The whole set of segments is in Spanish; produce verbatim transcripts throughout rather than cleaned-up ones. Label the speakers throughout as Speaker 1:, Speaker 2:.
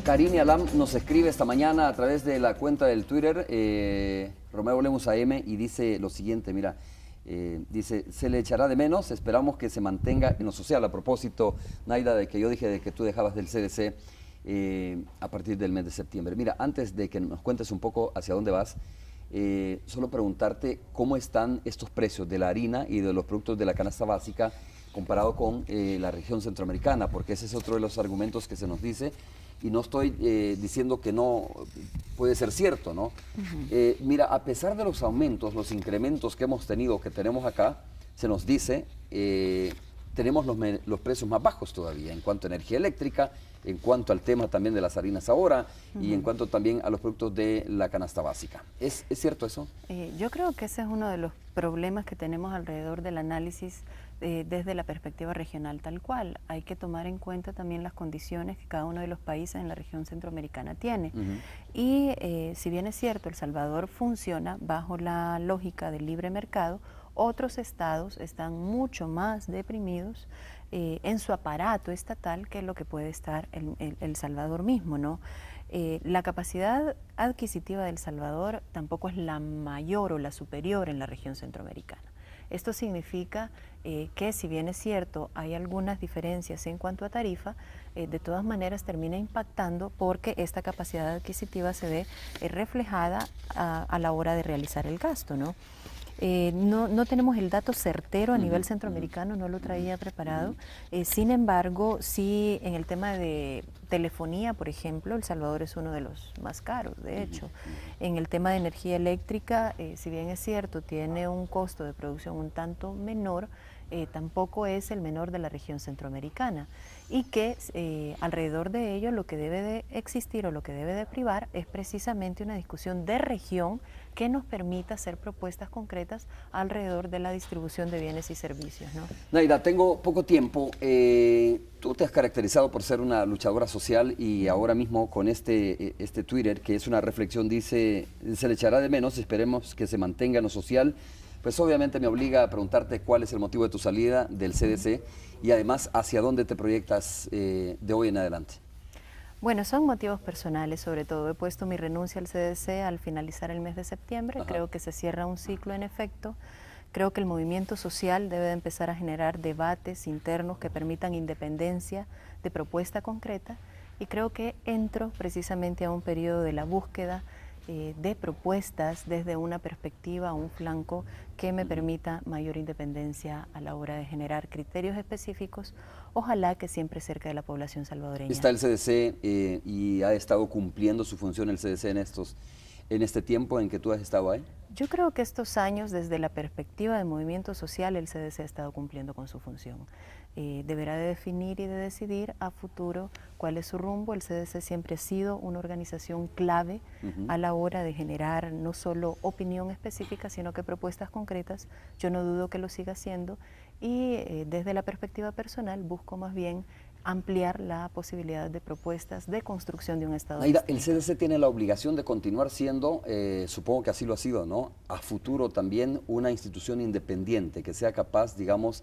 Speaker 1: Karine Alam nos escribe esta mañana a través de la cuenta del Twitter, eh, Romeo Lemus A M, y dice lo siguiente, mira, eh, dice, se le echará de menos, esperamos que se mantenga en lo social. A propósito, Naida, de que yo dije de que tú dejabas del C D C eh, a partir del mes de septiembre. Mira, antes de que nos cuentes un poco hacia dónde vas, eh, solo preguntarte cómo están estos precios de la harina y de los productos de la canasta básica comparado con eh, la región centroamericana, porque ese es otro de los argumentos que se nos dice. Y no estoy eh, diciendo que no puede ser cierto, ¿no? Uh-huh. eh, mira, a pesar de los aumentos, los incrementos que hemos tenido, que tenemos acá, se nos dice, eh, tenemos los, los precios más bajos todavía en cuanto a energía eléctrica, en cuanto al tema también de las harinas ahora, uh-huh, y en cuanto también a los productos de la canasta básica. ¿Es, es cierto eso?
Speaker 2: Eh, yo creo que ese es uno de los problemas que tenemos alrededor del análisis eh, desde la perspectiva regional tal cual. Hay que tomar en cuenta también las condiciones que cada uno de los países en la región centroamericana tiene. Uh-huh. Y eh, si bien es cierto, El Salvador funciona bajo la lógica del libre mercado, otros estados están mucho más deprimidos eh, en su aparato estatal que lo que puede estar el, el, el Salvador mismo, ¿no? Eh, la capacidad adquisitiva del Salvador tampoco es la mayor o la superior en la región centroamericana. Esto significa eh, que, si bien es cierto, hay algunas diferencias en cuanto a tarifa, eh, de todas maneras termina impactando porque esta capacidad adquisitiva se ve eh, reflejada a, a la hora de realizar el gasto, ¿no? Eh, no, no tenemos el dato certero a nivel centroamericano, no lo traía preparado. Eh, sin embargo, sí, en el tema de telefonía, por ejemplo, El Salvador es uno de los más caros, de hecho. En el tema de energía eléctrica, eh, si bien es cierto, tiene un costo de producción un tanto menor, eh, tampoco es el menor de la región centroamericana. Y que eh, alrededor de ello lo que debe de existir o lo que debe de privar es precisamente una discusión de región que nos permita hacer propuestas concretas alrededor de la distribución de bienes y servicios, ¿no?
Speaker 1: Naida, tengo poco tiempo. Eh, tú te has caracterizado por ser una luchadora social y ahora mismo con este, este Twitter, que es una reflexión, dice, se le echará de menos, esperemos que se mantenga en lo social. Pues obviamente me obliga a preguntarte cuál es el motivo de tu salida del C D C y además hacia dónde te proyectas eh, de hoy en adelante.
Speaker 2: Bueno, son motivos personales, sobre todo. He puesto mi renuncia al C D C al finalizar el mes de septiembre. Ajá. Creo que se cierra un ciclo en efecto. Creo que el movimiento social debe de empezar a generar debates internos que permitan independencia de propuesta concreta. Y creo que entro precisamente a un periodo de la búsqueda eh, de propuestas desde una perspectiva, un flanco que me permita mayor independencia a la hora de generar criterios específicos, ojalá que siempre cerca de la población salvadoreña.
Speaker 1: Está el C D C eh, y ha estado cumpliendo su función el C D C en, estos, en este tiempo en que tú has estado ahí.
Speaker 2: Yo creo que estos años, desde la perspectiva del movimiento social, el C D C ha estado cumpliendo con su función. Eh, deberá de definir y de decidir a futuro cuál es su rumbo. El C D C siempre ha sido una organización clave uh-huh. a la hora de generar no solo opinión específica, sino que propuestas concretas. Yo no dudo que lo siga haciendo y eh, desde la perspectiva personal busco más bien ampliar la posibilidad de propuestas de construcción de un Estado.
Speaker 1: Naida, el C D C tiene la obligación de continuar siendo, eh, supongo que así lo ha sido, ¿no? A futuro también una institución independiente que sea capaz, digamos,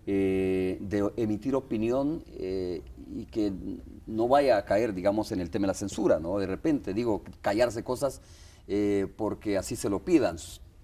Speaker 1: eh, de emitir opinión eh, y que no vaya a caer, digamos, en el tema de la censura, ¿no? De repente, digo, callarse cosas eh, porque así se lo pidan.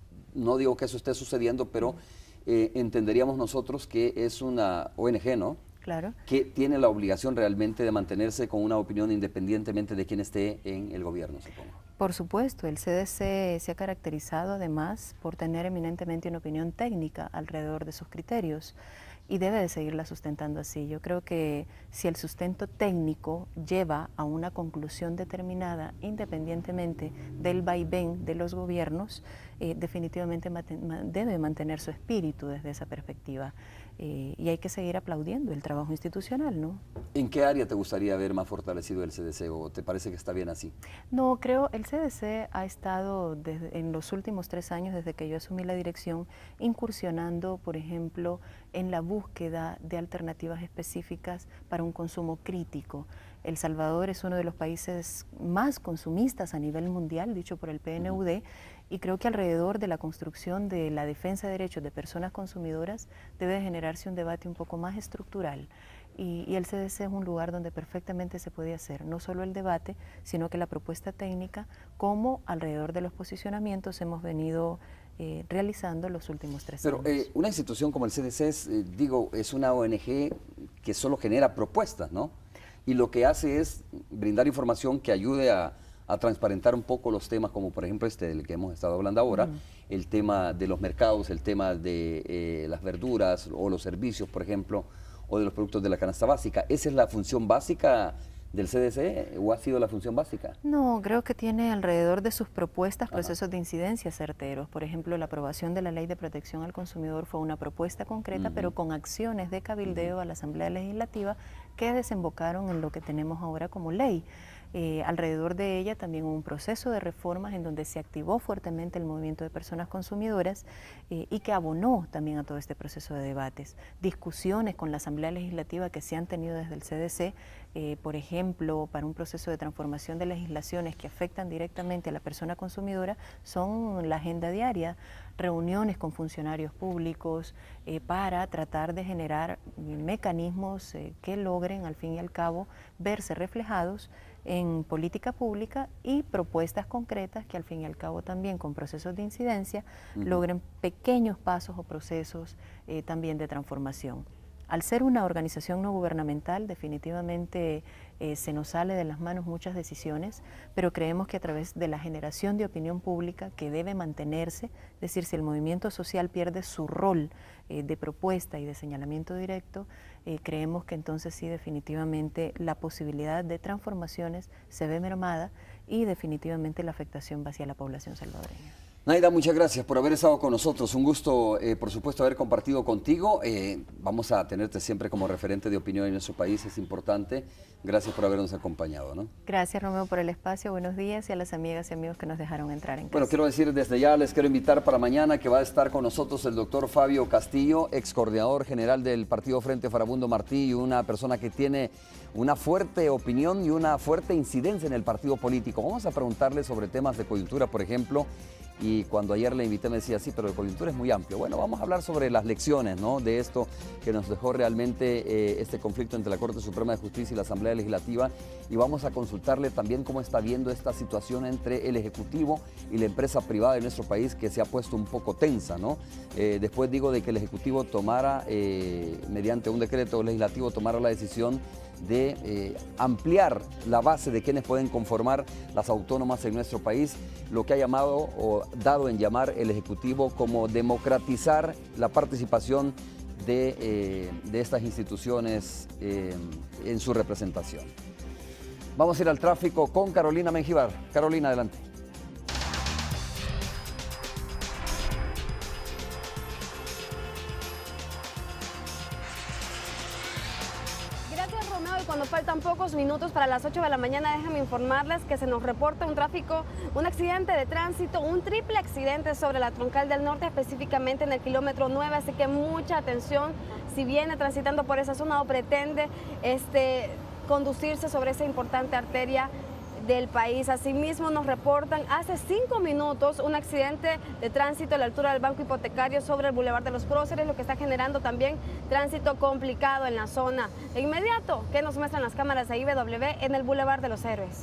Speaker 1: No digo que eso esté sucediendo, pero eh, entenderíamos nosotros que es una O N G, ¿no?
Speaker 2: Claro.
Speaker 1: Que tiene la obligación realmente de mantenerse con una opinión independientemente de quién esté en el gobierno, supongo.
Speaker 2: Por supuesto, el C D C se ha caracterizado además por tener eminentemente una opinión técnica alrededor de sus criterios y debe de seguirla sustentando así. Yo creo que si el sustento técnico lleva a una conclusión determinada, independientemente del vaivén de los gobiernos, eh, definitivamente debe mantener su espíritu desde esa perspectiva. Eh, y hay que seguir aplaudiendo el trabajo institucional, ¿no?
Speaker 1: ¿En qué área te gustaría ver más fortalecido el C D C o te parece que está bien así?
Speaker 2: No, creo el C D C ha estado desde, en los últimos tres años, desde que yo asumí la dirección, incursionando, por ejemplo, en la búsqueda de alternativas específicas para un consumo crítico. El Salvador es uno de los países más consumistas a nivel mundial, dicho por el P N U D, y creo que alrededor de la construcción de la defensa de derechos de personas consumidoras debe generarse un debate un poco más estructural. Y, y el C D C es un lugar donde perfectamente se puede hacer no solo el debate, sino que la propuesta técnica, como alrededor de los posicionamientos hemos venido eh, realizando los últimos tres
Speaker 1: Pero,
Speaker 2: años.
Speaker 1: Pero eh, una institución como el C D C es, eh, digo, es una O N G que solo genera propuestas, ¿no? Y lo que hace es brindar información que ayude a, a transparentar un poco los temas, como por ejemplo este del que hemos estado hablando ahora, uh-huh. el tema de los mercados, el tema de eh, las verduras o los servicios, por ejemplo, o de los productos de la canasta básica. ¿Esa es la función básica del C D C o ha sido la función básica?
Speaker 2: No, creo que tiene alrededor de sus propuestas procesos Ajá. de incidencia certeros. Por ejemplo, la aprobación de la Ley de Protección al Consumidor fue una propuesta concreta, uh-huh. pero con acciones de cabildeo uh-huh. a la Asamblea Legislativa que desembocaron en lo que tenemos ahora como ley. Eh, alrededor de ella también hubo un proceso de reformas en donde se activó fuertemente el movimiento de personas consumidoras eh, y que abonó también a todo este proceso de debates. Discusiones con la Asamblea Legislativa que se han tenido desde el C D C, eh, por ejemplo, para un proceso de transformación de legislaciones que afectan directamente a la persona consumidora, son la agenda diaria. Reuniones con funcionarios públicos eh, para tratar de generar mecanismos eh, que logren al fin y al cabo verse reflejados en política pública y propuestas concretas que al fin y al cabo también con procesos de incidencia uh-huh. logren pequeños pasos o procesos eh, también de transformación. Al ser una organización no gubernamental, definitivamente eh, se nos sale de las manos muchas decisiones, pero creemos que a través de la generación de opinión pública que debe mantenerse, es decir, si el movimiento social pierde su rol eh, de propuesta y de señalamiento directo, eh, creemos que entonces sí definitivamente la posibilidad de transformaciones se ve mermada y definitivamente la afectación va hacia la población salvadoreña.
Speaker 1: Naida, muchas gracias por haber estado con nosotros. Un gusto, eh, por supuesto, haber compartido contigo. Eh, vamos a tenerte siempre como referente de opinión en nuestro país, es importante. Gracias por habernos acompañado, ¿no?
Speaker 2: Gracias, Romeo, por el espacio. Buenos días y a las amigas y amigos que nos dejaron entrar en casa.
Speaker 1: Bueno, quiero decir desde ya, les quiero invitar para mañana que va a estar con nosotros el doctor Fabio Castillo, ex coordinador general del Partido Frente Farabundo Martí y una persona que tiene una fuerte opinión y una fuerte incidencia en el partido político. Vamos a preguntarle sobre temas de coyuntura, por ejemplo. Y cuando ayer le invité me decía, sí, pero la coyuntura es muy amplio. Bueno, vamos a hablar sobre las lecciones, ¿no?, de esto que nos dejó realmente eh, este conflicto entre la Corte Suprema de Justicia y la Asamblea Legislativa, y vamos a consultarle también cómo está viendo esta situación entre el Ejecutivo y la empresa privada de nuestro país, que se ha puesto un poco tensa, ¿no? Eh, después digo de que el Ejecutivo tomara, eh, mediante un decreto legislativo, tomara la decisión de eh, ampliar la base de quienes pueden conformar las autónomas en nuestro país, lo que ha llamado o dado en llamar el Ejecutivo como democratizar la participación de, eh, de estas instituciones eh, en su representación. Vamos a ir al tráfico con Carolina Mengíbar. Carolina, adelante.
Speaker 3: Cuando faltan pocos minutos para las ocho de la mañana, déjenme informarles que se nos reporta un tráfico, un accidente de tránsito, un triple accidente sobre la Troncal del Norte, específicamente en el kilómetro nueve, así que mucha atención si viene transitando por esa zona o pretende este, conducirse sobre esa importante arteria del país. Asimismo nos reportan hace cinco minutos un accidente de tránsito a la altura del Banco Hipotecario sobre el Boulevard de los Próceres, lo que está generando también tránsito complicado en la zona. De inmediato, ¿qué nos muestran las cámaras de I B W en el Boulevard de los Héroes?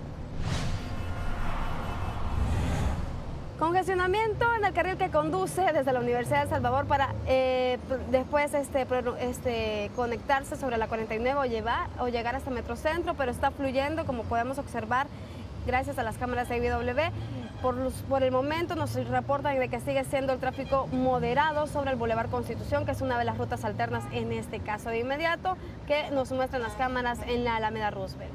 Speaker 3: Congestionamiento en el carril que conduce desde la Universidad de El Salvador para eh, después este, este, conectarse sobre la cuarenta y nueve o, llevar, o llegar hasta Metrocentro, pero está fluyendo, como podemos observar, gracias a las cámaras de I B W. Por, los, por el momento nos reportan de que sigue siendo el tráfico moderado sobre el Boulevard Constitución, que es una de las rutas alternas en este caso. De inmediato, que nos muestran las cámaras en la Alameda Roosevelt.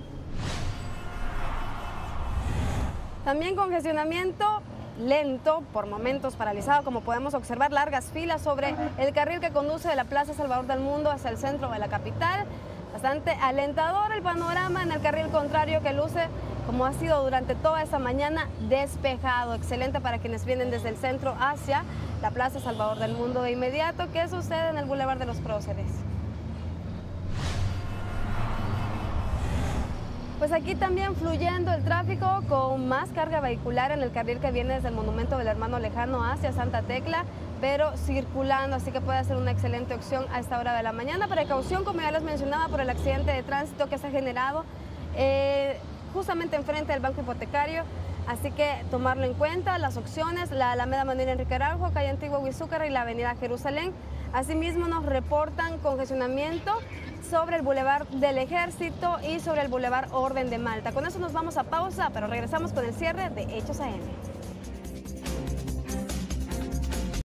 Speaker 3: También congestionamiento lento, por momentos paralizado, como podemos observar, largas filas sobre el carril que conduce de la Plaza Salvador del Mundo hacia el centro de la capital. Bastante alentador el panorama en el carril contrario, que luce, como ha sido durante toda esta mañana, despejado. Excelente para quienes vienen desde el centro hacia la Plaza Salvador del Mundo. De inmediato, ¿qué sucede en el Boulevard de los Próceres? Pues aquí también fluyendo el tráfico con más carga vehicular en el carril que viene desde el Monumento del Hermano Lejano hacia Santa Tecla, pero circulando, así que puede ser una excelente opción a esta hora de la mañana. Precaución, como ya les mencionaba, por el accidente de tránsito que se ha generado eh, justamente enfrente del banco hipotecario. Así que tomarlo en cuenta, las opciones, la Alameda Manuel Enrique Araujo, calle Antigua Huizúcar y la avenida Jerusalén. Asimismo nos reportan congestionamiento sobre el Boulevard del Ejército y sobre el Boulevard Orden de Malta. Con eso nos vamos a pausa, pero regresamos con el cierre de Hechos A M.